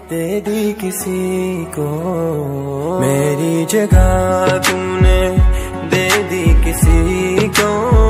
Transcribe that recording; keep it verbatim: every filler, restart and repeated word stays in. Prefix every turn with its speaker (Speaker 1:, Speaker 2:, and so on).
Speaker 1: दे दी किसी को, मेरी जगह तूने दे दी किसी को।